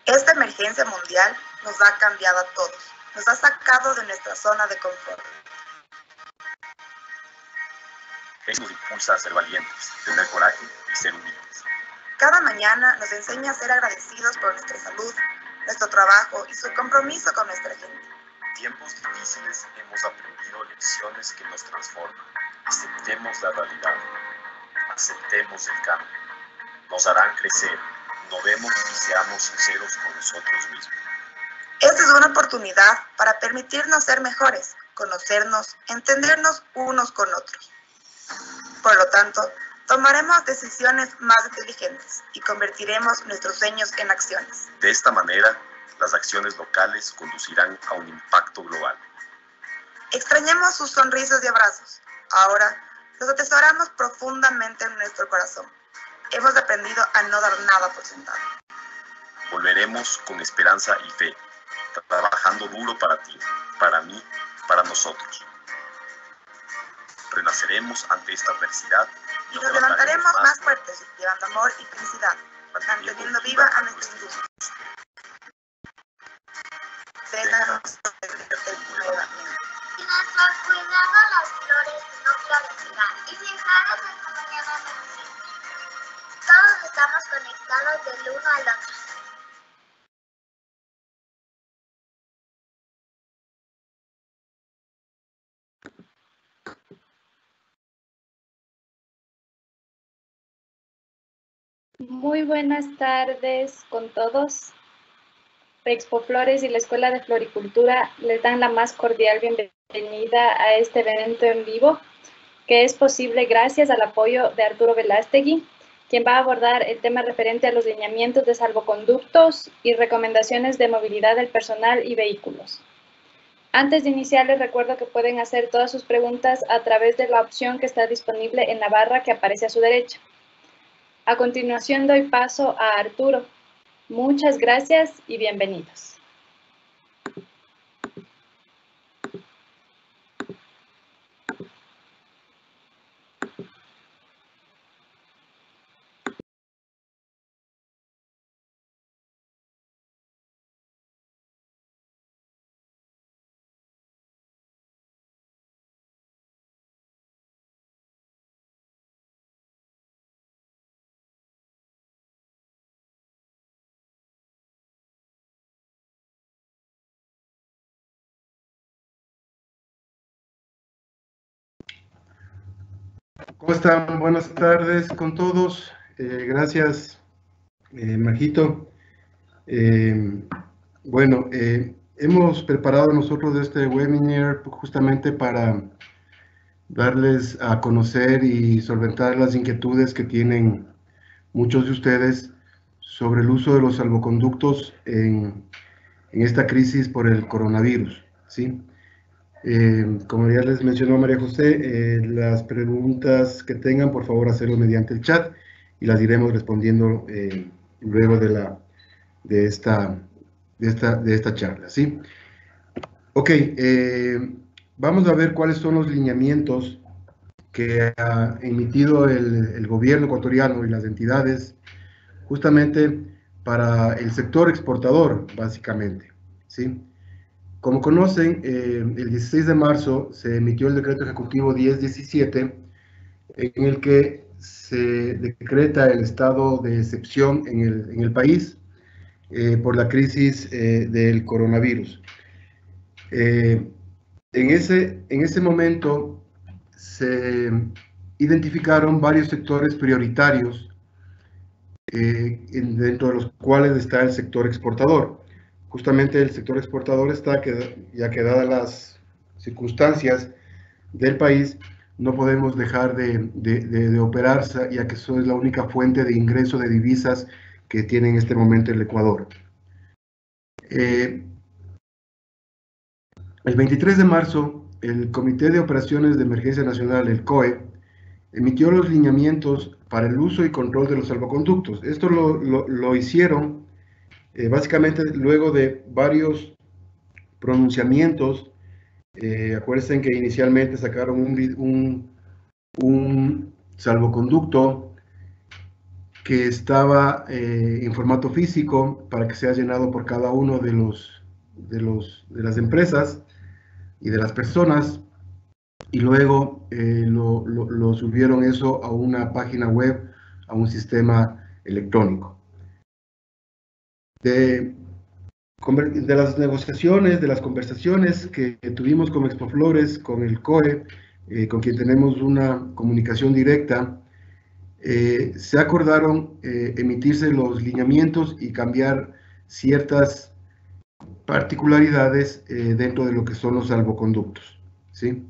Esta emergencia mundial nos ha cambiado a todos, nos ha sacado de nuestra zona de confort. Eso nos impulsa a ser valientes, tener coraje y ser humildes. Cada mañana nos enseña a ser agradecidos por nuestra salud, nuestro trabajo y su compromiso con nuestra gente. En tiempos difíciles hemos aprendido lecciones que nos transforman. Aceptemos la realidad, aceptemos el cambio. Nos harán crecer, innovemos y seamos sinceros con nosotros mismos. Esta es una oportunidad para permitirnos ser mejores, conocernos, entendernos unos con otros. Por lo tanto, tomaremos decisiones más inteligentes y convertiremos nuestros sueños en acciones. De esta manera, las acciones locales conducirán a un impacto global. Extrañemos sus sonrisas y abrazos. Ahora, los atesoramos profundamente en nuestro corazón. Hemos aprendido a no dar nada por sentado. Volveremos con esperanza y fe, trabajando duro para ti, para mí, para nosotros. Renaceremos ante esta adversidad y nos levantaremos más fuertes, llevando amor y felicidad, manteniendo viva a nuestra industria. Déjanos nuevamente. Sin nuestro cuidado las flores no florecerán y sin flores esta mañana no existe. Todos estamos conectados del uno al otro. Muy buenas tardes con todos. Expo Flores y la Escuela de Floricultura les dan la más cordial bienvenida a este evento en vivo, que es posible gracias al apoyo de Arturo Velástegui, quien va a abordar el tema referente a los lineamientos de salvoconductos y recomendaciones de movilidad del personal y vehículos. Antes de iniciar, les recuerdo que pueden hacer todas sus preguntas a través de la opción que está disponible en la barra que aparece a su derecha. A continuación doy paso a Arturo. Muchas gracias y bienvenidos. ¿Cómo están? Buenas tardes con todos. Gracias, Majito. Hemos preparado nosotros este webinar justamente para darles a conocer y solventar las inquietudes que tienen muchos de ustedes sobre el uso de los salvoconductos en esta crisis por el coronavirus, ¿sí? Como ya les mencionó María José, las preguntas que tengan, por favor, hacerlo mediante el chat y las iremos respondiendo luego de esta charla, ¿sí? Ok, vamos a ver cuáles son los lineamientos que ha emitido el gobierno ecuatoriano y las entidades justamente para el sector exportador, básicamente, ¿sí? Como conocen, el 16 de marzo se emitió el decreto ejecutivo 1017, en el que se decreta el estado de excepción en el país por la crisis del coronavirus. En ese momento se identificaron varios sectores prioritarios dentro de los cuales está el sector exportador. Justamente el sector exportador está, ya que dadas las circunstancias del país, no podemos dejar de operar, ya que eso es la única fuente de ingreso de divisas que tiene en este momento el Ecuador. El 23 de marzo, el Comité de Operaciones de Emergencia Nacional, el COE, emitió los lineamientos para el uso y control de los salvoconductos. Esto lo hicieron básicamente luego de varios pronunciamientos. Acuérdense que inicialmente sacaron un salvoconducto que estaba en formato físico para que sea llenado por cada uno de las empresas y de las personas, y luego lo subieron eso a una página web, a un sistema electrónico. De las negociaciones, de las conversaciones que tuvimos con Expoflores, con el COE, con quien tenemos una comunicación directa, se acordaron emitirse los lineamientos y cambiar ciertas particularidades dentro de lo que son los salvoconductos, ¿sí?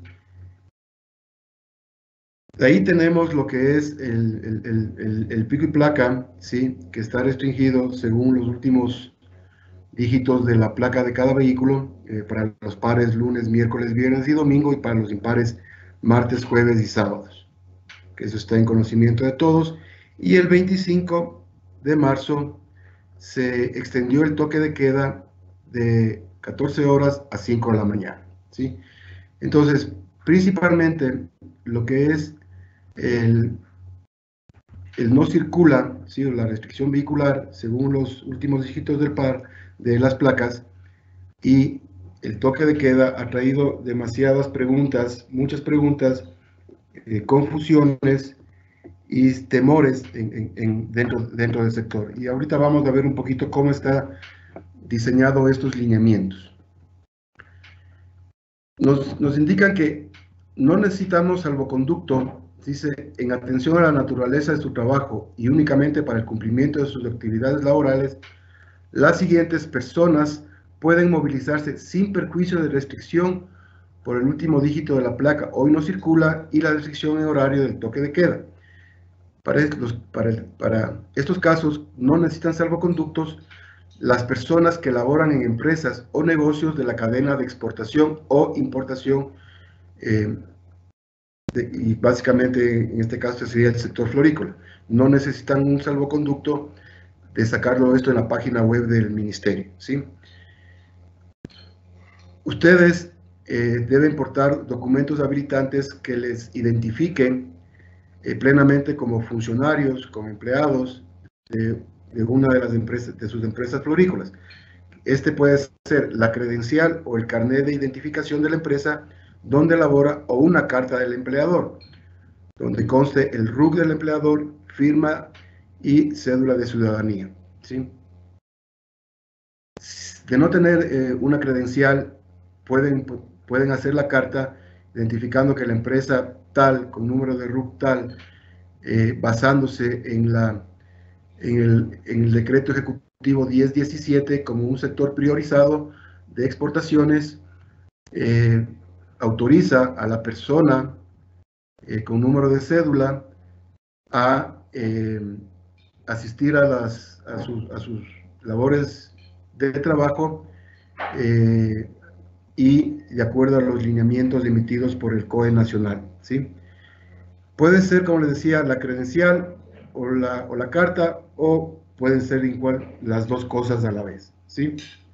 De ahí tenemos lo que es el pico y placa, ¿sí? Que está restringido según los últimos dígitos de la placa de cada vehículo, para los pares lunes, miércoles, viernes y domingo, y para los impares martes, jueves y sábados, que eso está en conocimiento de todos. Y el 25 de marzo se extendió el toque de queda de 14 horas a 5 de la mañana, ¿sí? Entonces, principalmente lo que es el no circula, ¿sí? La restricción vehicular, según los últimos dígitos del par de las placas, y el toque de queda ha traído demasiadas preguntas, muchas preguntas, confusiones y temores dentro del sector. Y ahorita vamos a ver un poquito cómo está diseñado estos lineamientos. Nos indican que no necesitamos salvoconducto, dice, en atención a la naturaleza de su trabajo y únicamente para el cumplimiento de sus actividades laborales, las siguientes personas pueden movilizarse sin perjuicio de restricción por el último dígito de la placa hoy no circula y la restricción en horario del toque de queda. Para estos casos no necesitan salvoconductos las personas que laboran en empresas o negocios de la cadena de exportación o importación, y básicamente en este caso sería el sector florícola. No necesitan un salvoconducto de sacarlo esto en la página web del ministerio, ¿sí? Ustedes deben portar documentos habilitantes que les identifiquen plenamente como funcionarios, como empleados de una de las empresas, de sus empresas florícolas. Este puede ser la credencial o el carnet de identificación de la empresa donde labora, o una carta del empleador, donde conste el RUC del empleador, firma y cédula de ciudadanía, ¿sí? De no tener una credencial, pueden hacer la carta identificando que la empresa tal, con número de RUC tal, basándose en el decreto ejecutivo 1017 como un sector priorizado de exportaciones, autoriza a la persona con número de cédula a asistir a sus labores de trabajo, y de acuerdo a los lineamientos emitidos por el COE nacional, ¿sí? Puede ser, como les decía, la credencial o la carta, o pueden ser igual las dos cosas a la vez, ¿sí?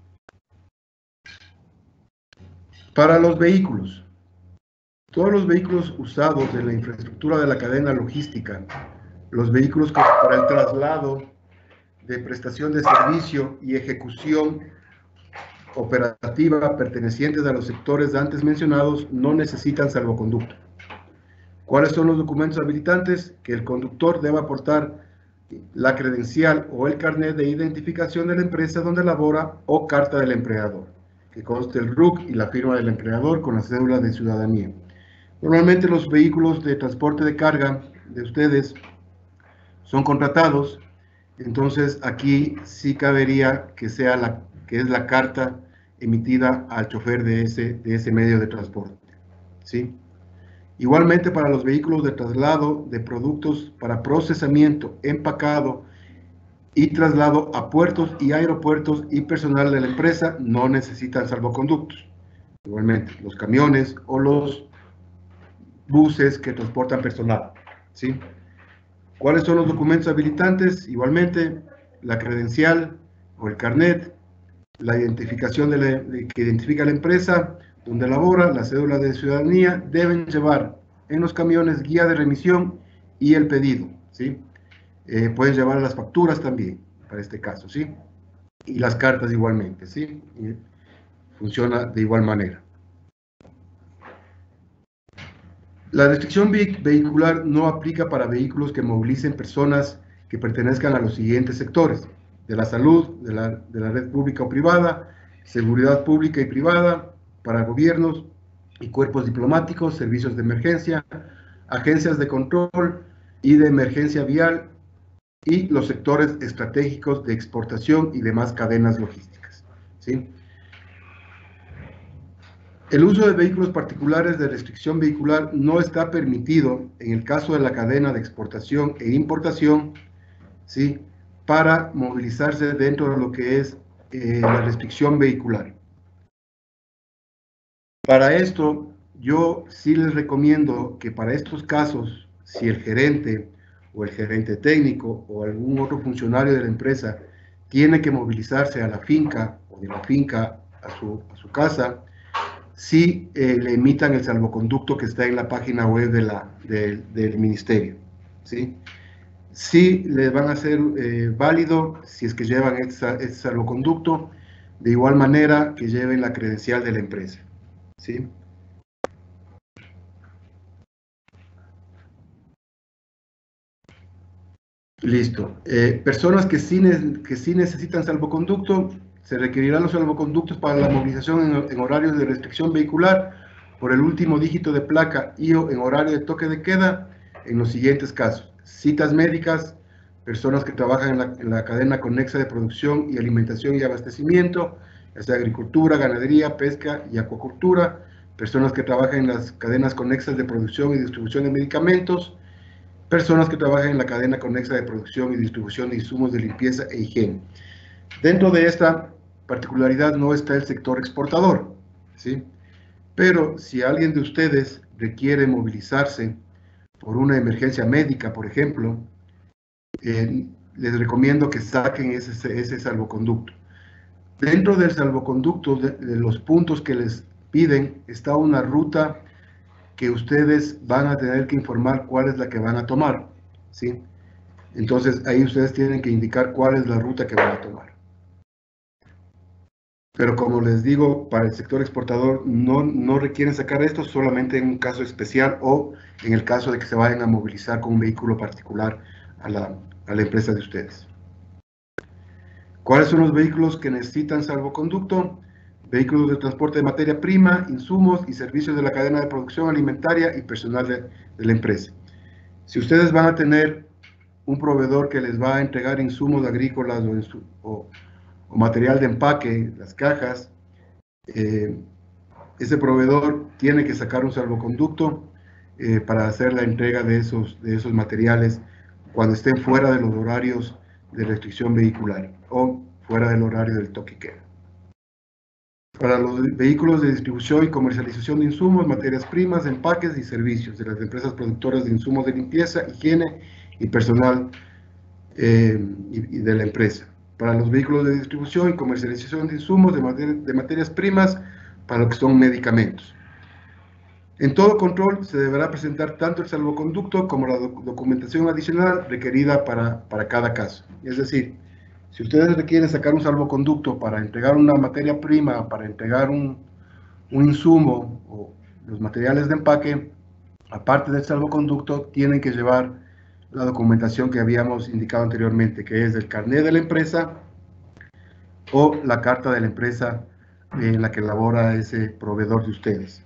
Para los vehículos, todos los vehículos usados en la infraestructura de la cadena logística, los vehículos para el traslado de prestación de servicio y ejecución operativa pertenecientes a los sectores antes mencionados no necesitan salvoconducto. ¿Cuáles son los documentos habilitantes? Que el conductor deba aportar la credencial o el carnet de identificación de la empresa donde labora o carta del empleador, que conste el RUC y la firma del empleador con la cédula de ciudadanía. Normalmente los vehículos de transporte de carga de ustedes son contratados, entonces aquí sí cabería que sea la carta emitida al chofer de ese medio de transporte, ¿sí? Igualmente para los vehículos de traslado de productos para procesamiento, empacado y traslado a puertos y aeropuertos y personal de la empresa no necesitan salvoconductos. Igualmente los camiones o los buses que transportan personal, ¿sí? ¿Cuáles son los documentos habilitantes? Igualmente la credencial o el carnet, la identificación que identifica la empresa donde labora, la cédula de ciudadanía. Deben llevar en los camiones guía de remisión y el pedido, ¿sí? Pueden llevar las facturas también, para este caso, ¿sí? Y las cartas igualmente, ¿sí? Y funciona de igual manera. La restricción vehicular no aplica para vehículos que movilicen personas que pertenezcan a los siguientes sectores: de la salud, de la red pública o privada, seguridad pública y privada, para gobiernos y cuerpos diplomáticos, servicios de emergencia, agencias de control y de emergencia vial, y los sectores estratégicos de exportación y demás cadenas logísticas, ¿sí? El uso de vehículos particulares de restricción vehicular no está permitido en el caso de la cadena de exportación e importación, ¿sí?, para movilizarse dentro de lo que es la restricción vehicular. Para esto, yo sí les recomiendo que para estos casos, si el gerente o el gerente técnico o algún otro funcionario de la empresa tiene que movilizarse a la finca o de la finca a su casa, sí le emitan el salvoconducto que está en la página web del ministerio, ¿sí? Sí les van a hacer válido si es que llevan este salvoconducto, de igual manera que lleven la credencial de la empresa, ¿sí? Listo. Personas que sí necesitan salvoconducto, se requerirán los salvoconductos para la movilización en horarios de restricción vehicular por el último dígito de placa y/o en horario de toque de queda en los siguientes casos: citas médicas, personas que trabajan en la cadena conexa de producción y alimentación y abastecimiento, ya sea agricultura, ganadería, pesca y acuacultura, personas que trabajan en las cadenas conexas de producción y distribución de medicamentos, personas que trabajan en la cadena conexa de producción y distribución de insumos de limpieza e higiene. Dentro de esta particularidad no está el sector exportador, ¿sí? Pero si alguien de ustedes requiere movilizarse por una emergencia médica, por ejemplo, les recomiendo que saquen ese salvoconducto. Dentro del salvoconducto, de los puntos que les piden, está una ruta que ustedes van a tener que informar cuál es la que van a tomar, ¿sí? Entonces, ahí ustedes tienen que indicar cuál es la ruta que van a tomar. Pero como les digo, para el sector exportador no requieren sacar esto, solamente en un caso especial o en el caso de que se vayan a movilizar con un vehículo particular a la empresa de ustedes. ¿Cuáles son los vehículos que necesitan salvoconducto? Vehículos de transporte de materia prima, insumos y servicios de la cadena de producción alimentaria y personal de la empresa. Si ustedes van a tener un proveedor que les va a entregar insumos agrícolas o material de empaque, las cajas, ese proveedor tiene que sacar un salvoconducto para hacer la entrega de esos materiales cuando estén fuera de los horarios de restricción vehicular o fuera del horario del toque y queda. Para los vehículos de distribución y comercialización de insumos, materias primas, empaques y servicios de las empresas productoras de insumos de limpieza, higiene y personal y de la empresa. Para los vehículos de distribución y comercialización de insumos de materias primas, para lo que son medicamentos. En todo control se deberá presentar tanto el salvoconducto como la documentación adicional requerida para cada caso. Es decir, si ustedes requieren sacar un salvoconducto para entregar una materia prima, para entregar un insumo o los materiales de empaque, aparte del salvoconducto, tienen que llevar la documentación que habíamos indicado anteriormente, que es el carnet de la empresa o la carta de la empresa en la que labora ese proveedor de ustedes.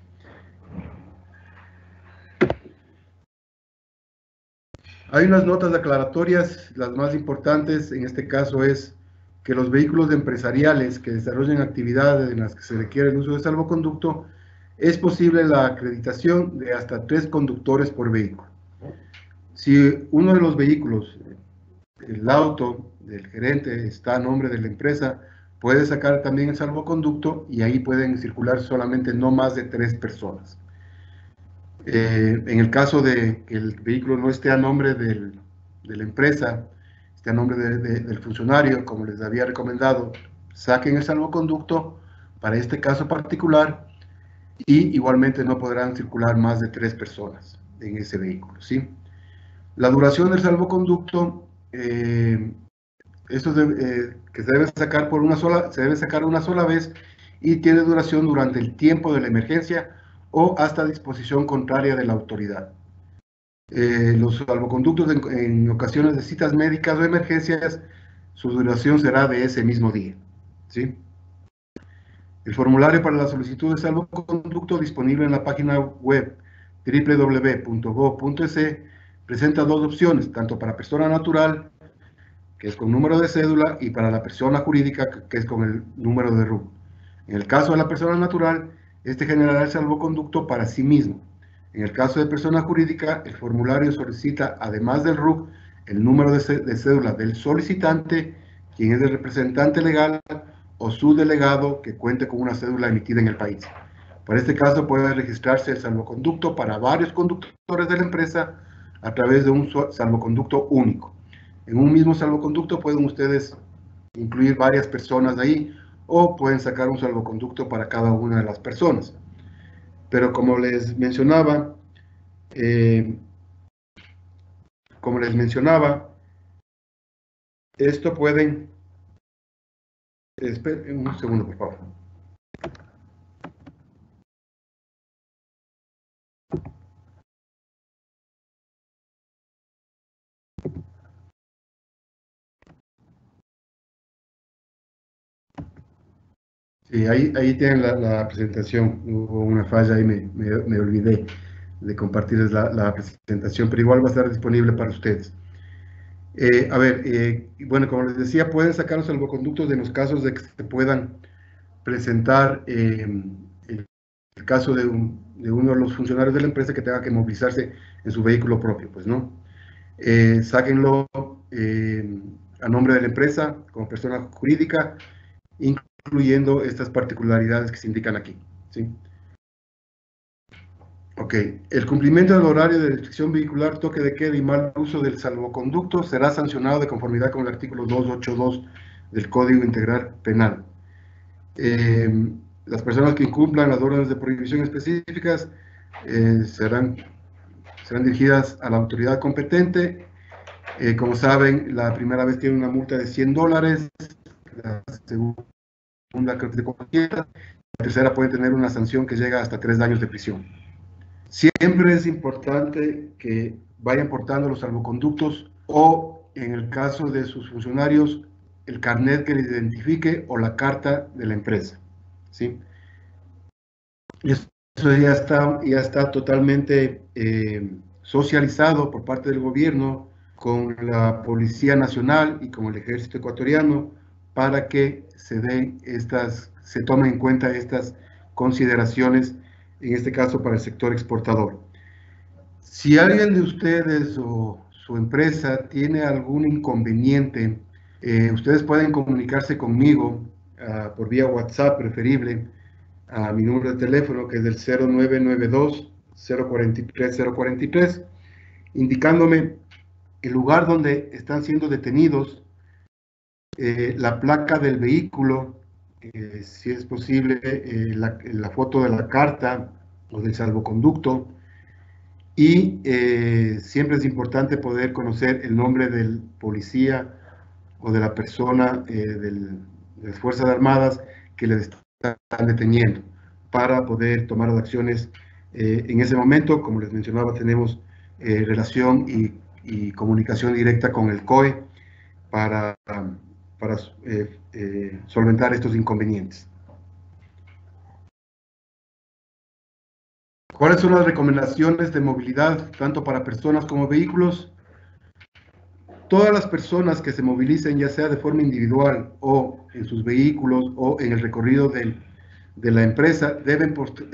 Hay unas notas aclaratorias, las más importantes en este caso es que los vehículos empresariales que desarrollen actividades en las que se requiere el uso de salvoconducto, es posible la acreditación de hasta 3 conductores por vehículo. Si uno de los vehículos, el auto del gerente, está a nombre de la empresa, puede sacar también el salvoconducto y ahí pueden circular solamente no más de 3 personas. En el caso de que el vehículo no esté a nombre de la empresa, esté a nombre del funcionario, como les había recomendado, saquen el salvoconducto para este caso particular y igualmente no podrán circular más de 3 personas en ese vehículo, ¿sí? La duración del salvoconducto estos que se deben sacar se deben sacar una sola vez y tiene duración durante el tiempo de la emergencia o hasta disposición contraria de la autoridad. Los salvoconductos en ocasiones de citas médicas o emergencias, su duración será de ese mismo día, ¿sí? El formulario para la solicitud de salvoconducto disponible en la página web www.gov.es presenta dos opciones, tanto para persona natural, que es con número de cédula, y para la persona jurídica, que es con el número de RUC. En el caso de la persona natural, este generará el salvoconducto para sí mismo. En el caso de persona jurídica, el formulario solicita, además del RUC, el número de cédula del solicitante, quien es el representante legal, o su delegado que cuente con una cédula emitida en el país. Para este caso puede registrarse el salvoconducto para varios conductores de la empresa a través de un salvoconducto único. En un mismo salvoconducto pueden ustedes incluir varias personas ahí o pueden sacar un salvoconducto para cada una de las personas. Pero como les mencionaba, esto pueden... Esperen un segundo, por favor. Sí, ahí tienen la presentación. Hubo una falla y me olvidé de compartirles la presentación, pero igual va a estar disponible para ustedes. Bueno, como les decía, pueden sacar los salvoconductos en los casos de que se puedan presentar el caso de uno de los funcionarios de la empresa que tenga que movilizarse en su vehículo propio, pues, ¿no? Sáquenlo a nombre de la empresa, como persona jurídica, incluyendo estas particularidades que se indican aquí, ¿sí? Ok, el cumplimiento del horario de restricción vehicular, toque de queda y mal uso del salvoconducto será sancionado de conformidad con el artículo 282 del Código Integral Penal. Las personas que incumplan las órdenes de prohibición específicas serán dirigidas a la autoridad competente. Como saben, la primera vez tiene una multa de $100, la segunda creo que de 400, la tercera puede tener una sanción que llega hasta 3 años de prisión. Siempre es importante que vayan portando los salvoconductos o, en el caso de sus funcionarios, el carnet que les identifique o la carta de la empresa, ¿sí? Eso ya está totalmente socializado por parte del gobierno con la Policía Nacional y con el Ejército Ecuatoriano para que se tomen en cuenta estas consideraciones, en este caso para el sector exportador. Si alguien de ustedes o su empresa tiene algún inconveniente, ustedes pueden comunicarse conmigo por vía WhatsApp preferible a mi número de teléfono, que es del 0992-043-043, indicándome el lugar donde están siendo detenidos, la placa del vehículo, si es posible, la foto de la carta o del salvoconducto, y siempre es importante poder conocer el nombre del policía o de la persona de las Fuerzas Armadas que le están deteniendo para poder tomar las acciones en ese momento. Como les mencionaba, tenemos relación y comunicación directa con el COE para solventar estos inconvenientes. ¿Cuáles son las recomendaciones de movilidad tanto para personas como vehículos? Todas las personas que se movilicen, ya sea de forma individual o en sus vehículos o en el recorrido de la empresa, deben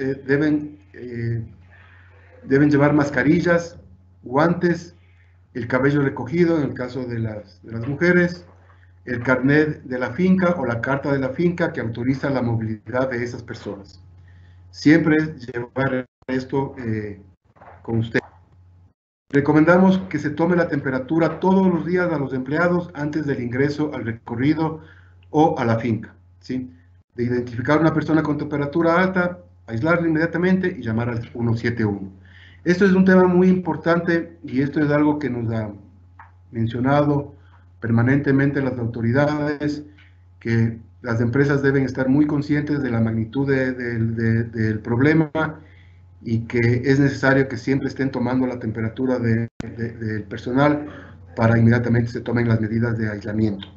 llevar mascarillas, guantes, el cabello recogido en el caso de las mujeres, el carnet de la finca o la carta de la finca que autoriza la movilidad de esas personas. Siempre llevar esto con usted. Recomendamos que se tome la temperatura todos los días a los empleados antes del ingreso al recorrido o a la finca, ¿sí? De identificar a una persona con temperatura alta, aislarla inmediatamente y llamar al 171. Esto es un tema muy importante y esto es algo que nos ha mencionado permanentemente las autoridades, que las empresas deben estar muy conscientes de la magnitud del problema y que es necesario que siempre estén tomando la temperatura del personal para inmediatamente se tomen las medidas de aislamiento.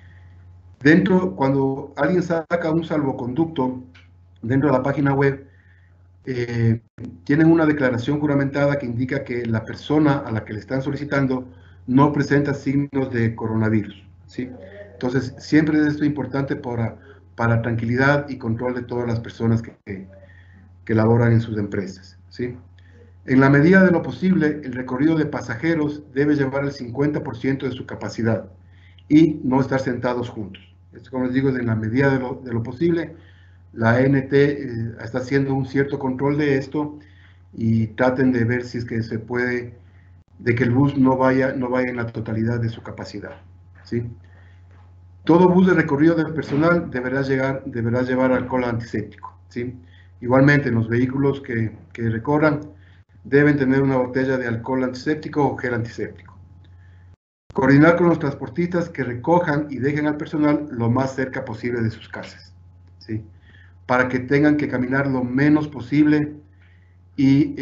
Cuando alguien saca un salvoconducto dentro de la página web, tienen una declaración juramentada que indica que la persona a la que le están solicitando no presenta signos de coronavirus, ¿sí? Entonces, siempre es esto importante para tranquilidad y control de todas las personas que laboran en sus empresas, ¿sí? En la medida de lo posible, el recorrido de pasajeros debe llevar el 50% de su capacidad y no estar sentados juntos. Esto, como les digo, es en la medida de lo posible. La ANT está haciendo un cierto control de esto y traten de ver si es que se puede, de que el bus no vaya en la totalidad de su capacidad, ¿sí? Todo bus de recorrido del personal deberá llevar alcohol antiséptico, ¿sí? Igualmente, los vehículos que recorran deben tener una botella de alcohol antiséptico o gel antiséptico. Coordinar con los transportistas que recojan y dejen al personal lo más cerca posible de sus casas, ¿sí? Para que tengan que caminar lo menos posible y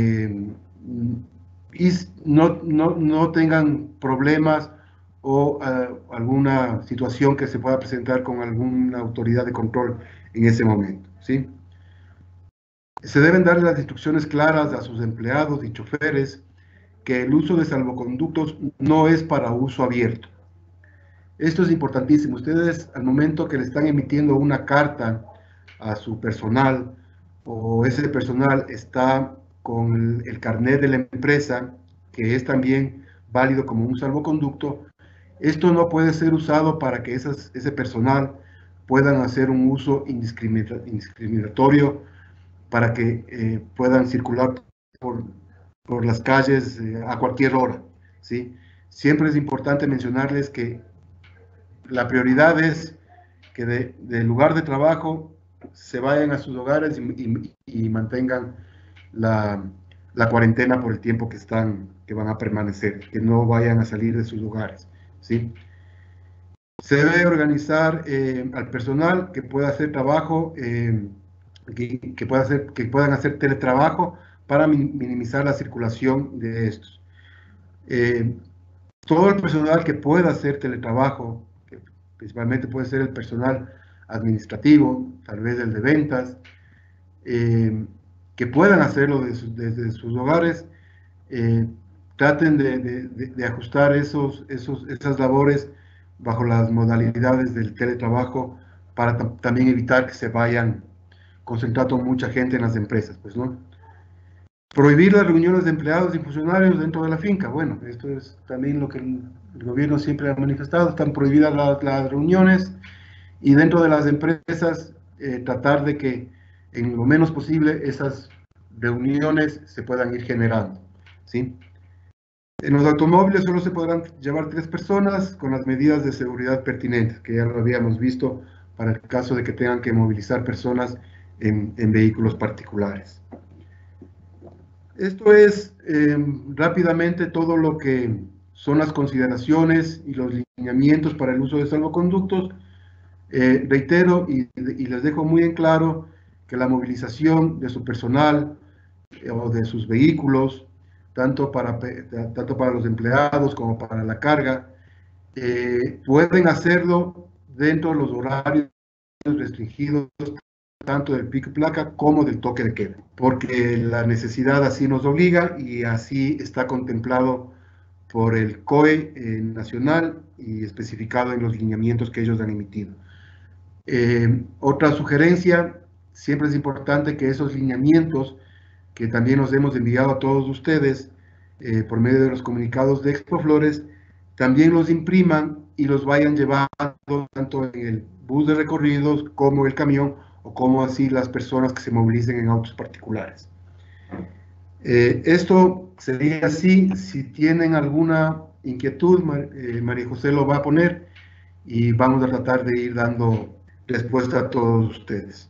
no tengan problemas o alguna situación que se pueda presentar con alguna autoridad de control en ese momento, ¿sí? Se deben dar las instrucciones claras a sus empleados y choferes que el uso de salvoconductos no es para uso abierto. Esto es importantísimo. Ustedes, al momento que le están emitiendo una carta a su personal, o ese personal está con el carnet de la empresa, que es también válido como un salvoconducto, esto no puede ser usado para que ese personal puedan hacer un uso indiscriminatorio, para que puedan circular por las calles a cualquier hora, ¿sí? Siempre es importante mencionarles que la prioridad es que del lugar de trabajo se vayan a sus hogares y mantengan la cuarentena por el tiempo que van a permanecer, que no vayan a salir de sus hogares, ¿sí? Se debe organizar al personal que pueda hacer trabajo, que puedan hacer teletrabajo para minimizar la circulación de estos. Todo el personal que pueda hacer teletrabajo, que principalmente puede ser el personal administrativo, tal vez el de ventas, que puedan hacerlo desde sus hogares, traten de ajustar esas labores bajo las modalidades del teletrabajo para también evitar que se vayan concentrando mucha gente en las empresas, pues, ¿no? Prohibir las reuniones de empleados y funcionarios dentro de la finca. Bueno, esto es también lo que el gobierno siempre ha manifestado. Están prohibidas las reuniones y dentro de las empresas tratar de que en lo menos posible esas reuniones se puedan ir generando, ¿sí? En los automóviles solo se podrán llevar 3 personas con las medidas de seguridad pertinentes, que ya lo habíamos visto para el caso de que tengan que movilizar personas en vehículos particulares. Esto es rápidamente todo lo que son las consideraciones y los lineamientos para el uso de salvoconductos. Reitero y les dejo muy en claro que la movilización de su personal o de sus vehículos, tanto para los empleados como para la carga, pueden hacerlo dentro de los horarios restringidos tanto del pico y placa como del toque de queda, porque la necesidad así nos obliga y así está contemplado por el COE nacional y especificado en los lineamientos que ellos han emitido. Otra sugerencia, siempre es importante que esos lineamientos que también nos hemos enviado a todos ustedes por medio de los comunicados de Expoflores, también los impriman y los vayan llevando tanto en el bus de recorridos como el camión o como así las personas que se movilicen en autos particulares. Esto sería así. Si tienen alguna inquietud, María José lo va a poner y vamos a tratar de ir dando respuesta a todos ustedes.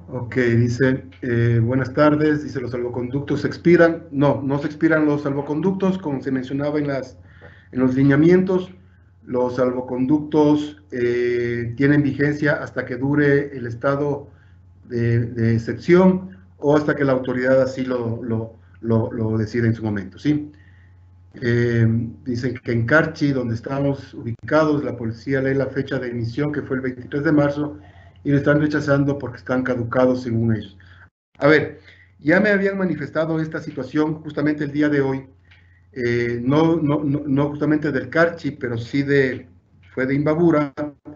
Ok, dice, buenas tardes, dice, los salvoconductos se expiran. No, no se expiran los salvoconductos, como se mencionaba en los lineamientos. Los salvoconductos tienen vigencia hasta que dure el estado de excepción o hasta que la autoridad así lo decida en su momento, ¿sí? Dicen que en Carchi, donde estamos ubicados, la policía lee la fecha de emisión, que fue el 23 de marzo, y lo están rechazando porque están caducados según ellos. A ver, ya me habían manifestado esta situación justamente el día de hoy, no justamente del Carchi, pero sí fue de Imbabura.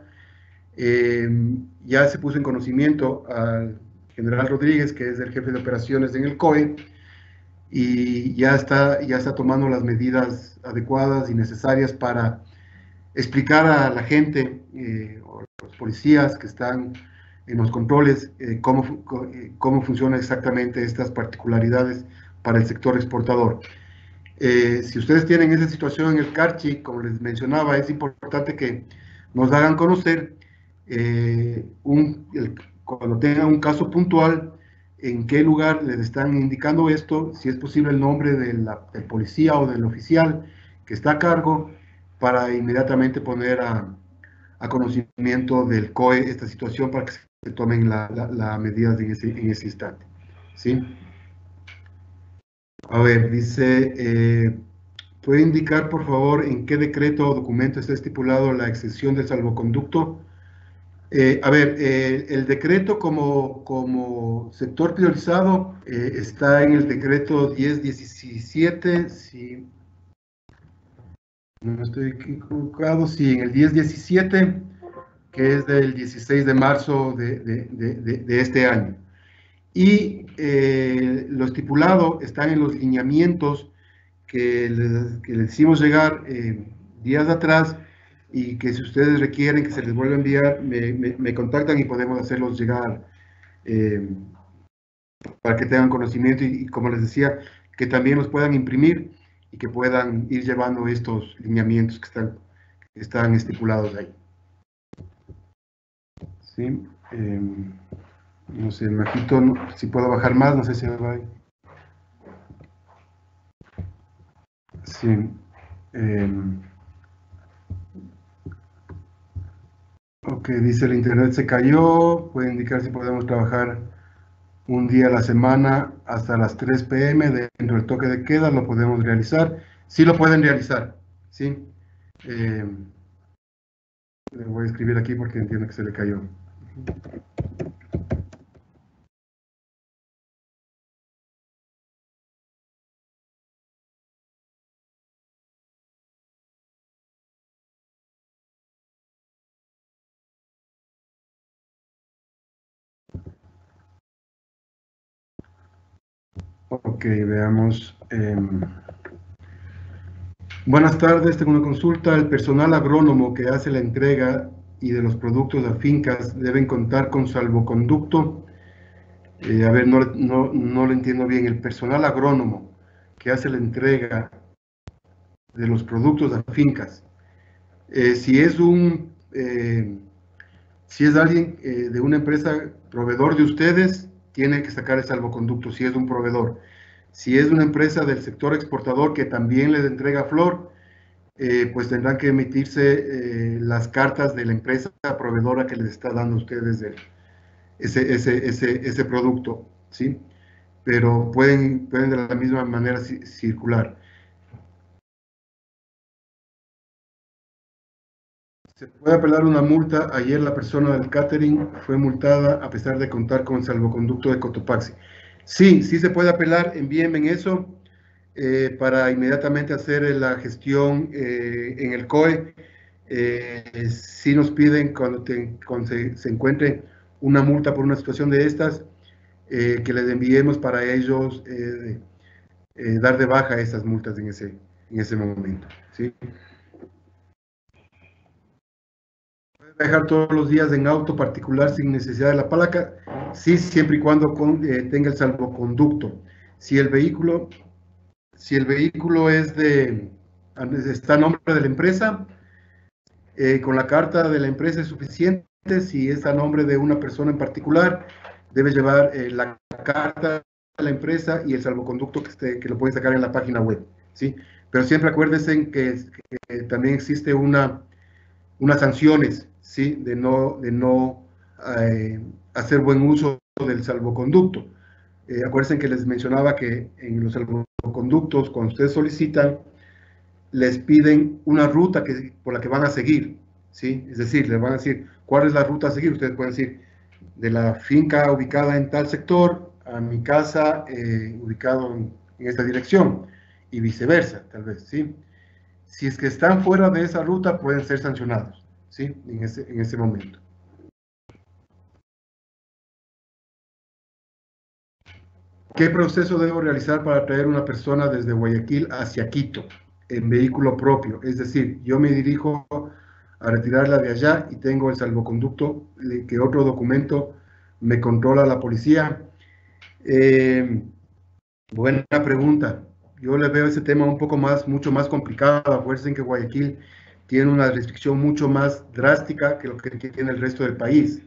Ya se puso en conocimiento al general Rodríguez, que es el jefe de operaciones en el COE, y ya está tomando las medidas adecuadas y necesarias para explicar a la gente, o a los policías que están en los controles, cómo funcionan exactamente estas particularidades para el sector exportador. Si ustedes tienen esa situación en el Carchi, como les mencionaba, es importante que nos hagan conocer cuando tengan un caso puntual, en qué lugar les están indicando esto, si es posible el nombre del policía o del oficial que está a cargo, para inmediatamente poner a conocimiento del COE esta situación para que se tomen las medidas en ese instante. ¿Sí? A ver, dice, ¿puede indicar, por favor, en qué decreto o documento está estipulado la exención del salvoconducto? A ver, el decreto como sector priorizado está en el decreto 1017, si no estoy equivocado, sí, en el 1017, que es del 16 de marzo de este año. Y lo estipulado está en los lineamientos que les hicimos llegar días atrás, y que si ustedes requieren que se les vuelva a enviar, me contactan y podemos hacerlos llegar para que tengan conocimiento y como les decía, que también los puedan imprimir y que puedan ir llevando estos lineamientos que están estipulados ahí. ¿Sí? No sé, Majito, si puedo bajar más, no sé si va ahí. Sí. Ok, dice el internet se cayó, puede indicar si podemos trabajar un día a la semana hasta las 3 p.m. dentro del toque de queda, lo podemos realizar. Sí lo pueden realizar, ¿sí? Le voy a escribir aquí porque entiendo que se le cayó. Ok, veamos. Buenas tardes, tengo una consulta. El personal agrónomo que hace la entrega y de los productos a fincas deben contar con salvoconducto. A ver, no lo entiendo bien. El personal agrónomo que hace la entrega de los productos a fincas, si es alguien de una empresa proveedor de ustedes, tiene que sacar el salvoconducto si es un proveedor. Si es una empresa del sector exportador que también les entrega flor, pues tendrán que emitirse las cartas de la empresa proveedora que les está dando a ustedes ese producto, ¿sí? Pero pueden de la misma manera circular. ¿Se puede apelar una multa? Ayer la persona del catering fue multada a pesar de contar con el salvoconducto de Cotopaxi. Sí, sí se puede apelar, envíenme en eso para inmediatamente hacer la gestión en el COE. Si nos piden cuando se encuentre una multa por una situación de estas, que les enviemos para ellos dar de baja esas multas en ese momento, ¿sí? Dejar todos los días en auto particular sin necesidad de la placa, sí, siempre y cuando tenga el salvoconducto. Si el vehículo está a nombre de la empresa, con la carta de la empresa es suficiente. Si es a nombre de una persona en particular, debe llevar la carta de la empresa y el salvoconducto que lo puede sacar en la página web, ¿sí? Pero siempre acuérdense que también existe unas sanciones, ¿sí? De no hacer buen uso del salvoconducto. Acuérdense que les mencionaba que en los salvoconductos, cuando ustedes solicitan, les piden una ruta por la que van a seguir, ¿sí? Es decir, les van a decir cuál es la ruta a seguir. Ustedes pueden decir, de la finca ubicada en tal sector a mi casa ubicado en esta dirección, y viceversa, tal vez, ¿sí? Si es que están fuera de esa ruta, pueden ser sancionados, ¿sí? En ese momento. ¿Qué proceso debo realizar para traer una persona desde Guayaquil hacia Quito en vehículo propio? Es decir, yo me dirijo a retirarla de allá y tengo el salvoconducto, que otro documento me controla la policía. Buena pregunta. Yo le veo ese tema mucho más complicado. Acuérdense que Guayaquil tiene una restricción mucho más drástica que lo que tiene el resto del país.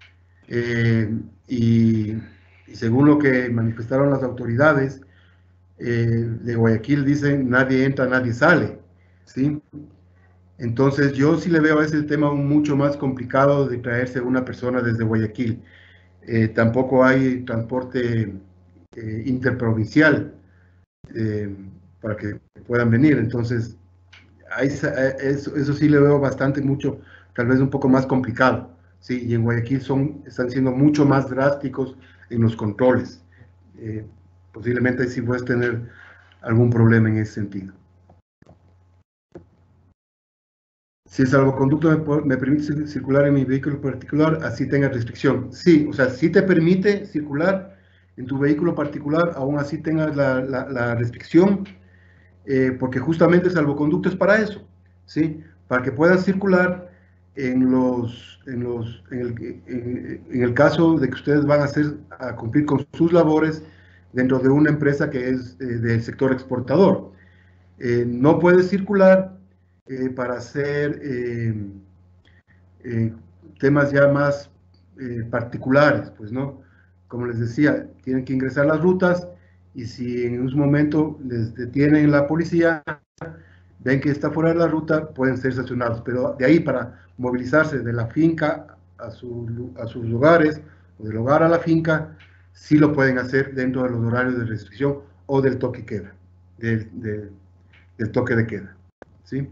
Y según lo que manifestaron las autoridades de Guayaquil, dicen nadie entra, nadie sale, ¿sí? Entonces yo sí le veo a ese tema mucho más complicado de traerse una persona desde Guayaquil. Tampoco hay transporte interprovincial para que puedan venir. Entonces, eso sí le veo tal vez un poco más complicado, ¿sí? Y en Guayaquil están siendo mucho más drásticos en los controles. Posiblemente sí puedes tener algún problema en ese sentido. Si el salvoconducto me permite circular en mi vehículo particular, así tenga restricción. Sí, o sea, sí te permite circular en tu vehículo particular, aún así tengas la restricción, porque justamente el salvoconducto es para eso, ¿sí? Para que puedas circular en el caso de que ustedes van a cumplir con sus labores dentro de una empresa que es del sector exportador. No puedes circular para hacer temas ya más particulares, pues, ¿no? Como les decía, tienen que ingresar las rutas, y si en un momento les detienen la policía, ven que está fuera de la ruta, pueden ser sancionados. Pero de ahí para movilizarse de la finca a sus lugares, o del hogar a la finca, sí lo pueden hacer dentro de los horarios de restricción o del toque queda, del toque de queda, ¿sí?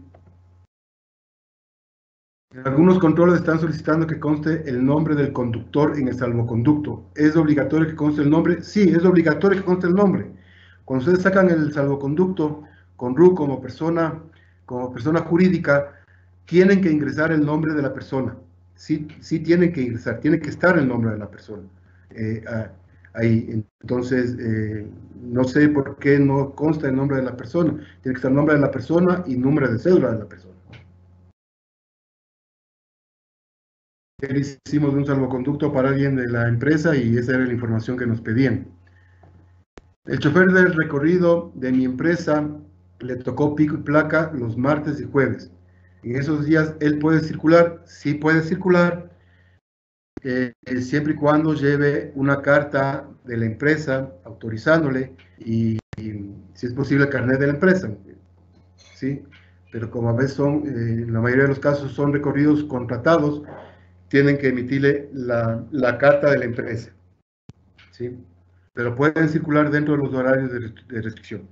En algunos controles están solicitando que conste el nombre del conductor en el salvoconducto. ¿Es obligatorio que conste el nombre? Sí, es obligatorio que conste el nombre. Cuando ustedes sacan el salvoconducto con RU como persona jurídica, tienen que ingresar el nombre de la persona. Sí, sí tienen que ingresar, tiene que estar el nombre de la persona ahí. Entonces, no sé por qué no consta el nombre de la persona. Tiene que estar el nombre de la persona y número de cédula de la persona. Hicimos un salvoconducto para alguien de la empresa y esa era la información que nos pedían. El chofer del recorrido de mi empresa le tocó pico y placa los martes y jueves. En esos días él puede circular, sí puede circular, siempre y cuando lleve una carta de la empresa autorizándole y si es posible el carnet de la empresa, ¿sí? Pero como a veces en la mayoría de los casos son recorridos contratados, tienen que emitirle la carta de la empresa, ¿sí? Pero pueden circular dentro de los horarios de restricción.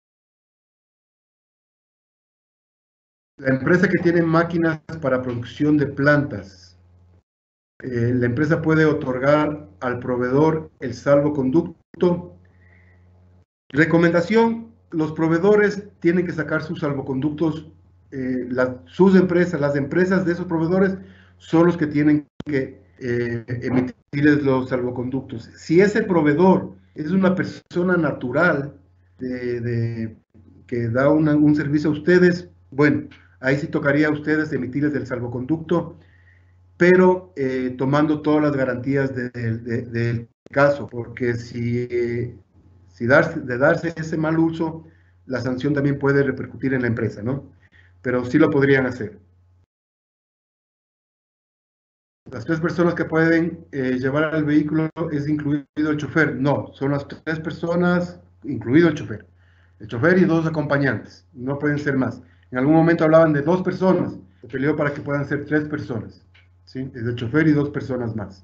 La empresa que tiene máquinas para producción de plantas, la empresa puede otorgar al proveedor el salvoconducto. Recomendación: los proveedores tienen que sacar sus salvoconductos, las empresas de esos proveedores son los que tienen que emitirles los salvoconductos. Si ese proveedor es una persona natural que da un servicio a ustedes, bueno, ahí sí tocaría a ustedes emitirles el salvoconducto, pero tomando todas las garantías del caso, porque de darse ese mal uso, la sanción también puede repercutir en la empresa, ¿no? Pero sí lo podrían hacer. Las 3 personas que pueden llevar el vehículo es incluido el chofer. No, son las 3 personas, incluido el chofer. El chofer y 2 acompañantes. No pueden ser más. En algún momento hablaban de 2 personas. Se peleó para que puedan ser 3 personas. ¿Sí? Es el chofer y 2 personas más.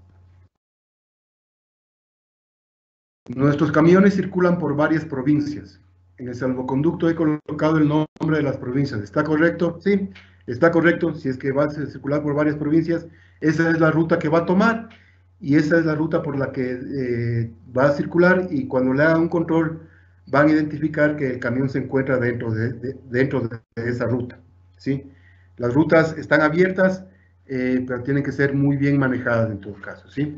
Nuestros camiones circulan por varias provincias. En el salvoconducto he colocado el nombre de las provincias. ¿Está correcto? Sí, está correcto. Si es que va a circular por varias provincias, esa es la ruta que va a tomar y esa es la ruta por la que va a circular, y cuando le hagan un control van a identificar que el camión se encuentra dentro de esa ruta. ¿Sí? Las rutas están abiertas, pero tienen que ser muy bien manejadas en todo caso. ¿Sí?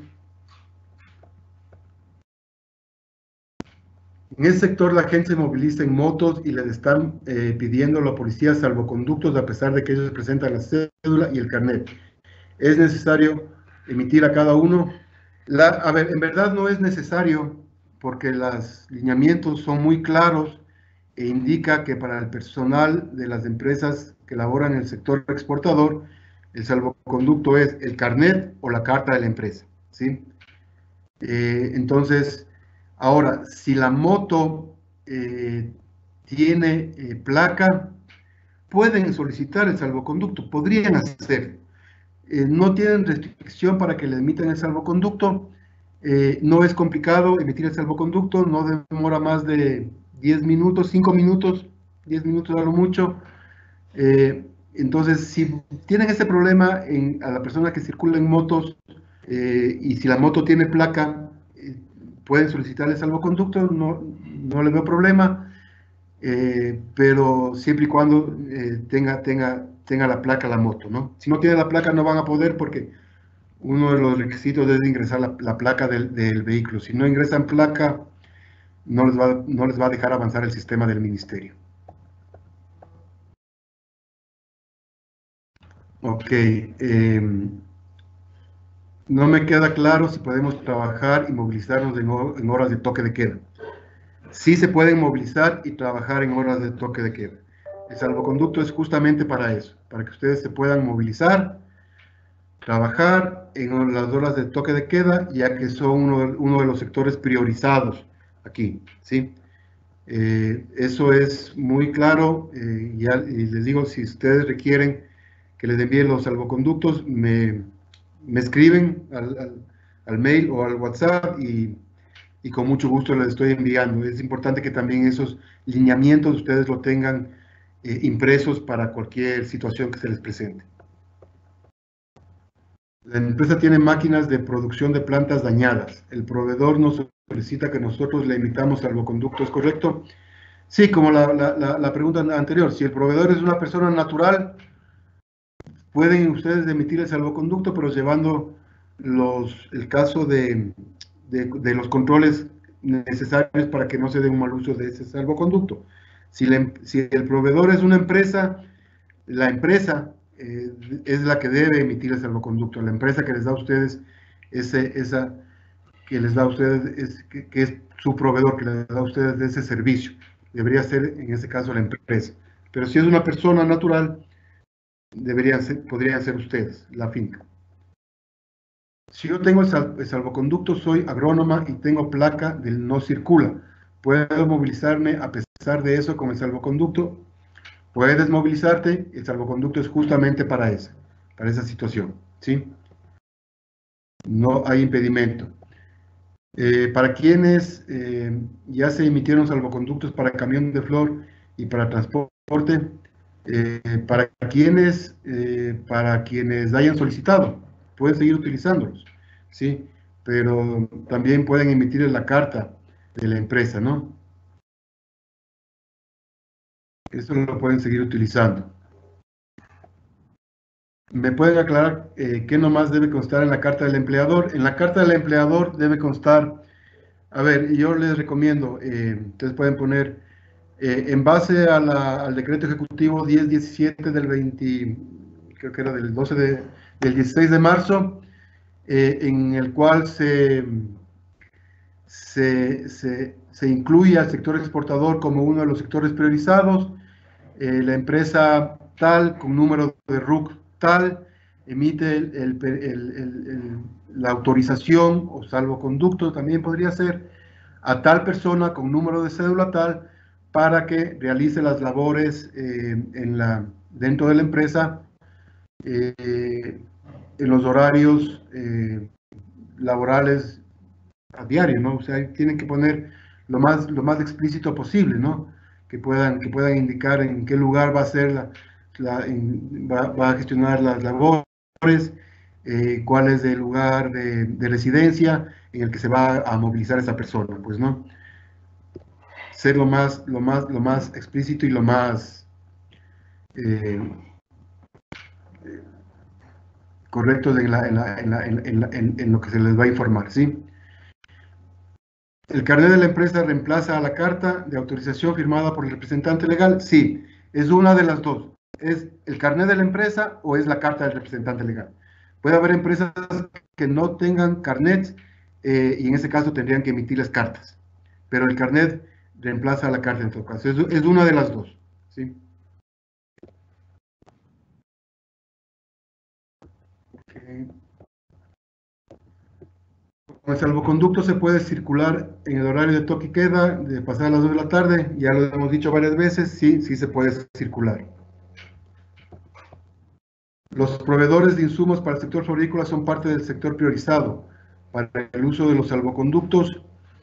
En ese sector la gente se moviliza en motos y les están pidiendo a la policía salvoconductos a pesar de que ellos presentan la cédula y el carnet. ¿Es necesario emitir a cada uno? A ver, en verdad no es necesario porque los lineamientos son muy claros e indica que para el personal de las empresas que laboran en el sector exportador, el salvoconducto es el carnet o la carta de la empresa, ¿sí? Entonces, ahora, si la moto tiene placa, pueden solicitar el salvoconducto, podrían hacer. No tienen restricción para que le emitan el salvoconducto. No es complicado emitir el salvoconducto, no demora más de 10 minutos, 5 minutos, 10 minutos a lo mucho. Entonces, si tienen este problema a la persona que circula en motos, y si la moto tiene placa, pueden solicitar el salvoconducto, no le veo problema, pero siempre y cuando tenga la placa la moto, ¿no? Si no tiene la placa no van a poder porque uno de los requisitos es ingresar la placa del vehículo. Si no ingresan placa, no les va a dejar avanzar el sistema del ministerio. Ok. No me queda claro si podemos trabajar y movilizarnos en horas de toque de queda. Sí se pueden movilizar y trabajar en horas de toque de queda. El salvoconducto es justamente para eso, para que ustedes se puedan movilizar, trabajar en las horas de toque de queda, ya que son uno de los sectores priorizados aquí, ¿sí? Eso es muy claro, y les digo, si ustedes requieren que les envíe los salvoconductos, me escriben al mail o al WhatsApp y con mucho gusto les estoy enviando. Es importante que también esos lineamientos ustedes lo tengan impresos para cualquier situación que se les presente. La empresa tiene máquinas de producción de plantas dañadas. El proveedor nos solicita que nosotros le emitamos salvoconducto, ¿es correcto? Sí, como la pregunta anterior. Si el proveedor es una persona natural, pueden ustedes emitir el salvoconducto, pero llevando el caso de los controles necesarios para que no se dé un mal uso de ese salvoconducto. Si el proveedor es una empresa, la empresa es la que debe emitir el salvoconducto. La empresa que les da a ustedes que es su proveedor, que les da a ustedes ese servicio. Debería ser, en ese caso, la empresa. Pero si es una persona natural, podrían ser ustedes, la finca. Si yo tengo el salvoconducto, soy agrónoma y tengo placa del no circula. ¿Puedo movilizarme a pesar de eso con el salvoconducto? Puedes movilizarte, el salvoconducto es justamente para esa situación, ¿sí? No hay impedimento. Para quienes ya se emitieron salvoconductos para camión de flor y para transporte, para quienes hayan solicitado, pueden seguir utilizándolos, ¿sí? Pero también pueden emitir la carta de la empresa, ¿no? Eso lo pueden seguir utilizando. ¿Me pueden aclarar qué nomás debe constar en la carta del empleador? En la carta del empleador debe constar, a ver, yo les recomiendo, ustedes pueden poner, en base al decreto ejecutivo 1017 del 20, creo que era del 16 de marzo, en el cual se incluye al sector exportador como uno de los sectores priorizados, la empresa tal, con número de RUC tal, emite la autorización o salvoconducto, también podría ser, a tal persona con número de cédula tal para que realice las labores dentro de la empresa en los horarios laborales a diario, ¿no? O sea, tienen que poner lo más explícito posible, ¿no? Que puedan indicar en qué lugar va a ser va a gestionar las labores, cuál es el lugar de residencia en el que se va a movilizar esa persona, pues, ¿no? Ser lo más explícito y lo más correctos en lo que se les va a informar, ¿sí? ¿El carnet de la empresa reemplaza a la carta de autorización firmada por el representante legal? Sí, es una de las dos. ¿Es el carnet de la empresa o es la carta del representante legal? Puede haber empresas que no tengan carnet y en ese caso tendrían que emitirles cartas. Pero el carnet reemplaza a la carta en todo caso. Es una de las dos, ¿sí? Okay. Con el salvoconducto se puede circular en el horario de toque y queda, de pasar a las 2 de la tarde, ya lo hemos dicho varias veces, sí se puede circular. Los proveedores de insumos para el sector florícola son parte del sector priorizado para el uso de los salvoconductos.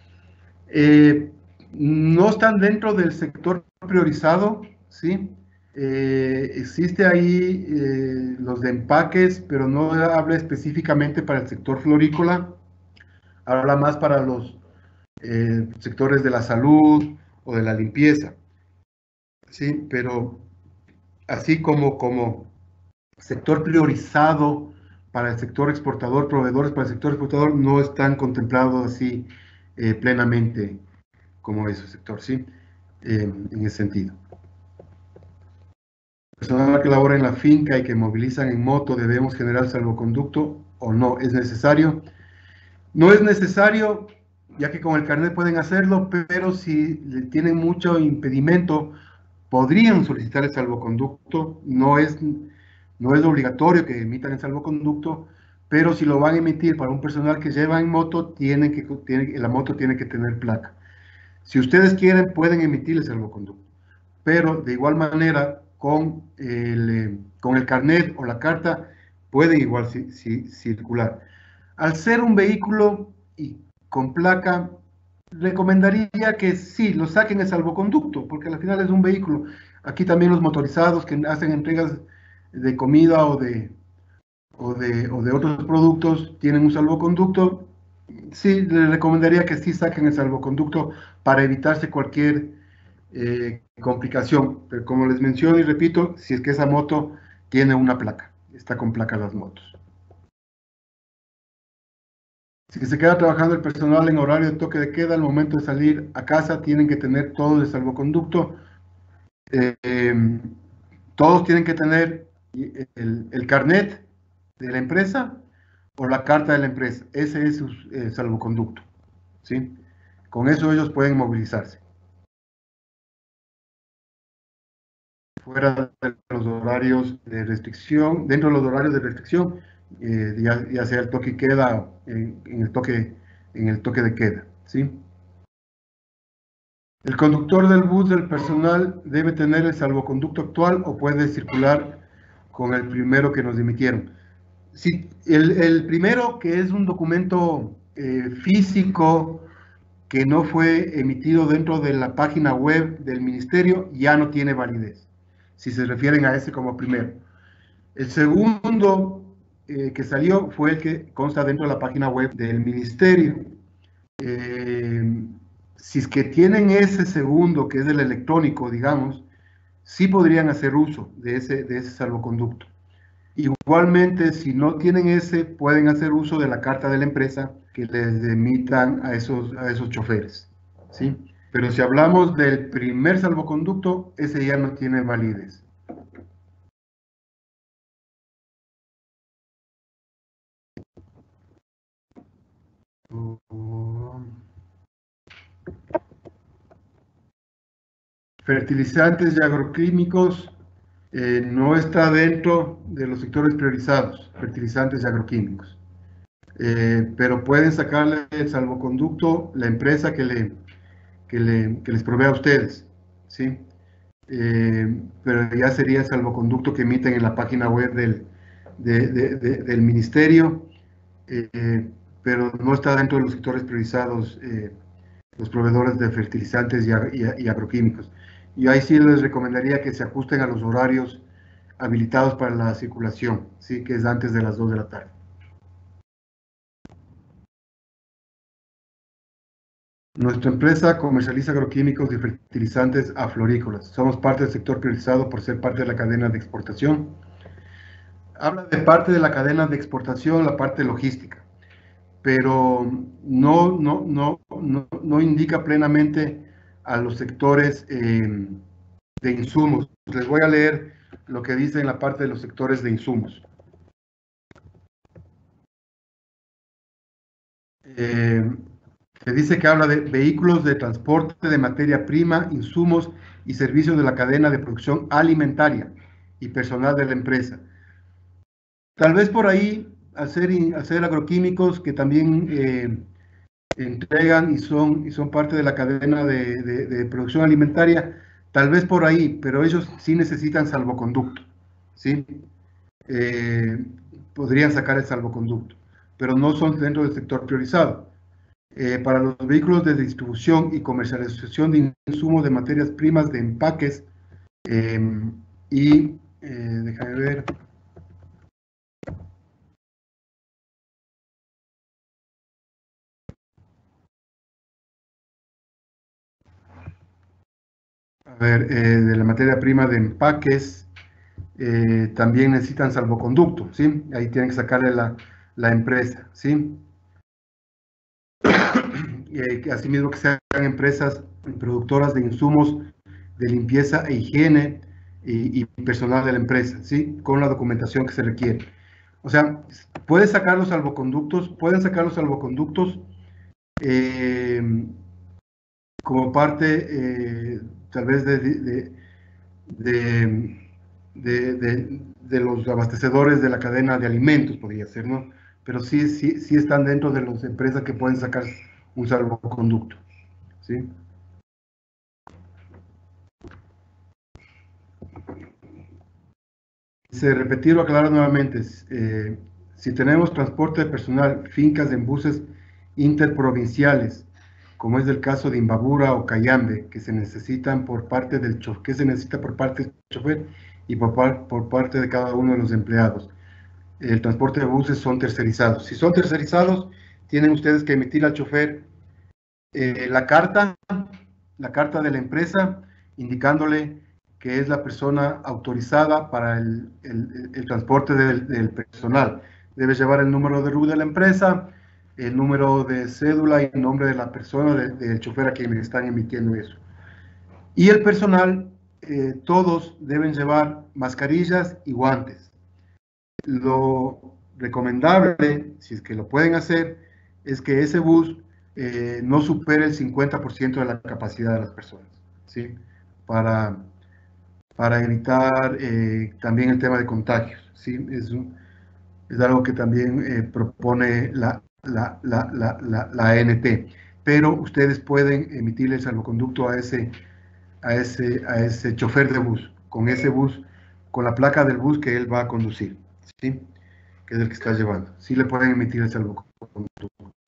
No están dentro del sector priorizado, ¿sí? Existe ahí los de empaques, pero no habla específicamente para el sector florícola, habla más para los sectores de la salud o de la limpieza, ¿sí? Pero así como sector priorizado para el sector exportador, proveedores para el sector exportador, no están contemplados así plenamente como ese sector, ¿sí? En ese sentido. Personal que labora en la finca y que movilizan en moto, ¿debemos generar salvoconducto o no? ¿Es necesario? No es necesario, ya que con el carnet pueden hacerlo, pero si tienen mucho impedimento, podrían solicitar el salvoconducto. No es obligatorio que emitan el salvoconducto, pero si lo van a emitir para un personal que lleva en moto, la moto tiene que tener placa. Si ustedes quieren, pueden emitir el salvoconducto, pero de igual manera, con el carnet o la carta, pueden igual circular. Al ser un vehículo y con placa, recomendaría que sí, lo saquen el salvoconducto, porque al final es un vehículo. Aquí también los motorizados que hacen entregas de comida o de otros productos tienen un salvoconducto. Sí, les recomendaría que sí saquen el salvoconducto para evitarse cualquier complicación. Pero como les menciono y repito, si es que esa moto tiene una placa, está con placa las motos. Si se queda trabajando el personal en horario de toque de queda, al momento de salir a casa tienen que tener todo el salvoconducto. Todos tienen que tener el carnet de la empresa o la carta de la empresa. Ese es su salvoconducto, ¿sí? Con eso ellos pueden movilizarse. Fuera de los horarios de restricción, dentro de los horarios de restricción, ya sea el toque y queda en el toque de queda, ¿sí? ¿El conductor del bus del personal debe tener el salvoconducto actual o puede circular con el primero que nos emitieron? Sí, el primero, que es un documento físico que no fue emitido dentro de la página web del ministerio, ya no tiene validez, si se refieren a ese como primero. El segundo que salió fue el que consta dentro de la página web del ministerio. Si es que tienen ese segundo, que es el electrónico, digamos, sí podrían hacer uso de ese salvoconducto. Igualmente, si no tienen ese, pueden hacer uso de la carta de la empresa que les emitan a esos choferes, ¿sí? Pero si hablamos del primer salvoconducto, ese ya no tiene validez. Fertilizantes y agroquímicos no está dentro de los sectores priorizados, fertilizantes y agroquímicos. Pero pueden sacarle el salvoconducto la empresa que les provee a ustedes, ¿sí? Pero ya sería el salvoconducto que emiten en la página web del ministerio, pero no está dentro de los sectores priorizados, los proveedores de fertilizantes y agroquímicos. Y ahí sí les recomendaría que se ajusten a los horarios habilitados para la circulación, ¿sí? Que es antes de las 2 de la tarde. Nuestra empresa comercializa agroquímicos y fertilizantes a florícolas. Somos parte del sector priorizado por ser parte de la cadena de exportación. Habla de parte de la cadena de exportación, la parte logística, pero no indica plenamente a los sectores de insumos. Les voy a leer lo que dice en la parte de los sectores de insumos. Se dice que habla de vehículos de transporte de materia prima, insumos y servicios de la cadena de producción alimentaria y personal de la empresa. Tal vez por ahí, hacer agroquímicos que también entregan y son parte de la cadena de producción alimentaria, tal vez por ahí, pero ellos sí necesitan salvoconducto, ¿sí? Podrían sacar el salvoconducto, pero no son dentro del sector priorizado. Para los vehículos de distribución y comercialización de insumos de materias primas de empaques déjame ver. A ver, de la materia prima de empaques, también necesitan salvoconducto, ¿sí? Ahí tienen que sacarle la empresa, ¿sí? Asimismo que sean empresas productoras de insumos de limpieza e higiene y personal de la empresa, ¿sí? Con la documentación que se requiere. O sea, pueden sacar los salvoconductos como parte, tal vez, de los abastecedores de la cadena de alimentos, podría ser, ¿no? Pero sí están dentro de las empresas que pueden sacar un salvoconducto, ¿sí? Repetir o aclarar nuevamente, si tenemos transporte de personal, fincas en buses interprovinciales, como es el caso de Imbabura o Cayambe, que se necesitan por parte del chofer, que se necesita por parte del chofer y por parte de cada uno de los empleados. El transporte de buses son tercerizados. Si son tercerizados, tienen ustedes que emitir al chofer la carta de la empresa, indicándole que es la persona autorizada para el transporte del personal. Debe llevar el número de RUT de la empresa, el número de cédula y el nombre de la persona, del chofer a quien le están emitiendo eso. Y el personal, todos deben llevar mascarillas y guantes. Lo recomendable, si es que lo pueden hacer, es que ese bus no supere el 50% de la capacidad de las personas, ¿sí? Para evitar también el tema de contagios, ¿sí? Es algo que también propone la ANT, pero ustedes pueden emitirle el salvoconducto a ese chofer de bus, con ese bus, con la placa del bus que él va a conducir, ¿sí? Que es el que está llevando. Sí le pueden emitir el salvoconducto.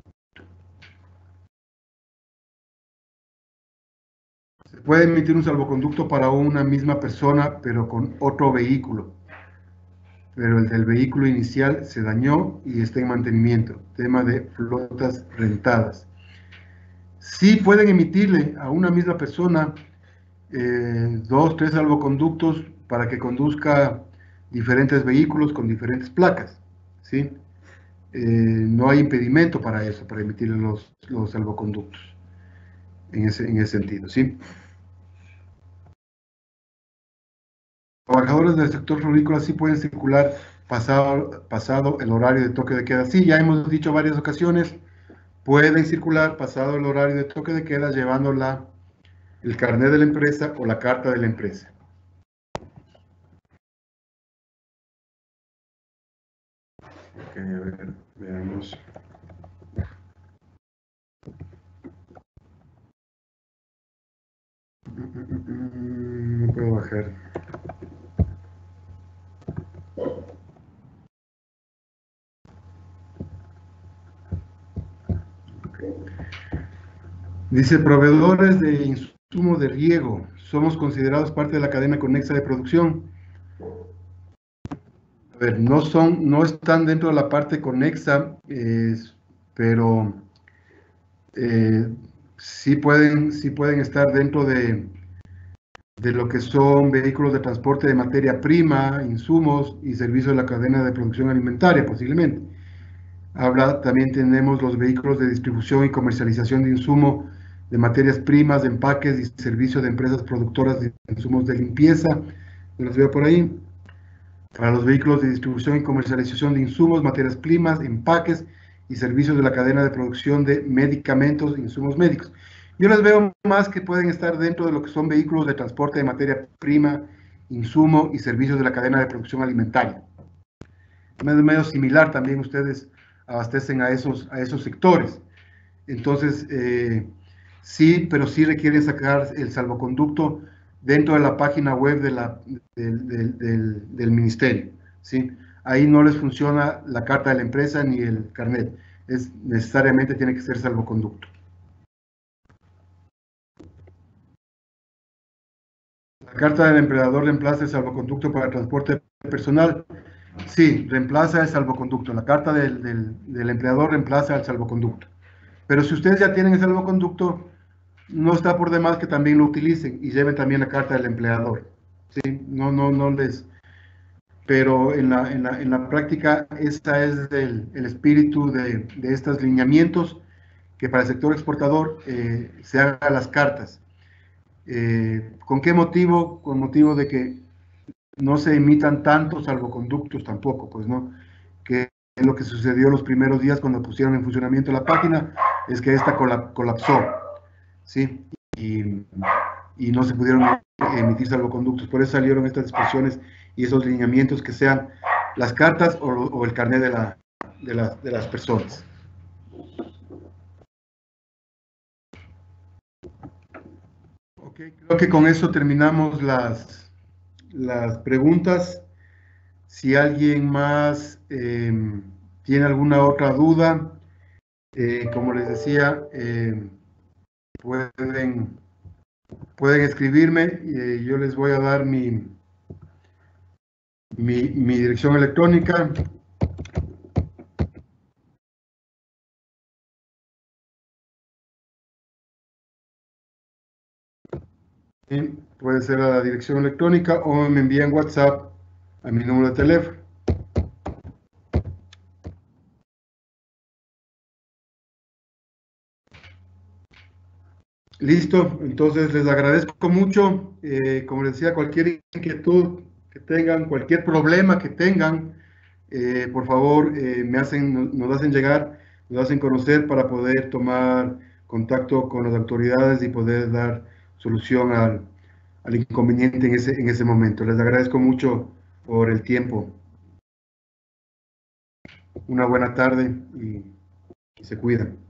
Se puede emitir un salvoconducto para una misma persona, pero con otro vehículo. Pero el del vehículo inicial se dañó y está en mantenimiento. Tema de flotas rentadas. Sí pueden emitirle a una misma persona 2, 3 salvoconductos para que conduzca diferentes vehículos con diferentes placas, ¿sí? No hay impedimento para eso, para emitirle los salvoconductos en ese sentido, ¿sí? Trabajadores del sector florícola sí pueden circular pasado el horario de toque de queda. Sí, ya hemos dicho varias ocasiones, pueden circular pasado el horario de toque de queda llevando el carnet de la empresa o la carta de la empresa. Ok, a ver, veamos. No puedo bajar. Dice, proveedores de insumos de riego, somos considerados parte de la cadena conexa de producción. A ver, no están dentro de la parte conexa, pero sí pueden estar dentro de lo que son vehículos de transporte de materia prima, insumos y servicios de la cadena de producción alimentaria, posiblemente. También tenemos los vehículos de distribución y comercialización de insumo de materias primas, de empaques y servicios de empresas productoras de insumos de limpieza. Los veo por ahí. Para los vehículos de distribución y comercialización de insumos, materias primas, empaques y servicios de la cadena de producción de medicamentos e insumos médicos. Yo les veo más que pueden estar dentro de lo que son vehículos de transporte de materia prima, insumo y servicios de la cadena de producción alimentaria. Medio similar también ustedes abastecen a esos sectores. Entonces, sí, pero sí requieren sacar el salvoconducto dentro de la página web del ministerio, ¿sí? Ahí no les funciona la carta de la empresa ni el carnet. Necesariamente tiene que ser salvoconducto. La carta del empleador reemplaza el salvoconducto para transporte personal. Sí, reemplaza el salvoconducto. La carta del empleador reemplaza el salvoconducto. Pero si ustedes ya tienen el salvoconducto, no está por demás que también lo utilicen y lleven también la carta del empleador. ¿Sí? No les... Pero en la práctica, este es el espíritu de estos lineamientos, que para el sector exportador se hagan las cartas. ¿Con qué motivo? Con motivo de que no se emitan tantos salvoconductos tampoco, pues no, que es lo que sucedió los primeros días cuando pusieron en funcionamiento la página, es que esta colapsó, ¿sí? Y no se pudieron emitir salvoconductos, por eso salieron estas disposiciones y esos lineamientos que sean las cartas o el carnet de las personas. Ok, creo que con eso terminamos las preguntas. Si alguien más tiene alguna otra duda, como les decía, pueden escribirme. Yo les voy a dar mi dirección electrónica. Puede ser a la dirección electrónica o me envían WhatsApp a mi número de teléfono. Listo, entonces les agradezco mucho. Como les decía, cualquier inquietud que tengan, cualquier problema que tengan, por favor, nos hacen llegar, nos hacen conocer para poder tomar contacto con las autoridades y poder dar solución al inconveniente en ese momento. Les agradezco mucho por el tiempo. Una buena tarde y se cuidan.